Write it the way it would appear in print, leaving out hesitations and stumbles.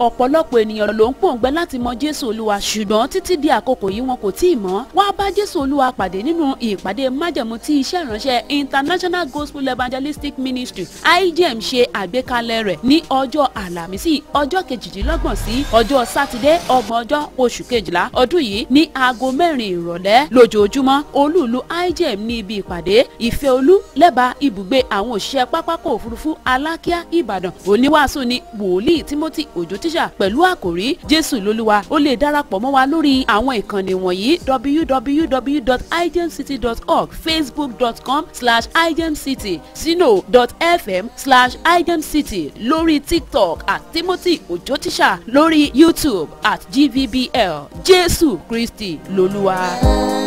ọ̀pọ̀lọpọ̀ ènìyàn ló ń pòǹgbẹ láti mọ Jésù Olúwa ṣùgbọ́n títí di àkókò yìí wọn kò tíì mọ̀. Wá bá Jésù Olúwa pàdé nínú ìpàdé májẹ̀mú tí iṣẹ́ ìránṣẹ́ International Gospel Evangelistic Ministry IGM ṣe àgbékalẹ̀ rẹ̀ ní ọjọ́ Àlàmísì ọjọ́ 28 sí ọjọ́ Sátidé 30 oṣù kejìlá ọdún yìí ní aago 4 ìrọ̀lẹ́ lójoojúmọ́. Olú-ìlú IGM ní ibi ìpàdé Ìfẹ́olú lẹ́bàá ibùgbé àwọn òṣìṣẹ́ pápákọ̀ òfurufú Alákíá Ìbàdàn. Oníwàásù ni Wòlíì Timothy Òjó tíṣà pẹ̀lú àkòrí Jésù lolúwa. Ó lè darapọ̀ mọ́ wa lórí àwọn ìkànnì wọ̀nyí www.igemcity.org, facebook.com/igemcity, sino.fm/igemcity, lórí TikTok @Timothy Òjó tíṣà, lórí YouTube @GVBL. Jésù Kristi lolúwa.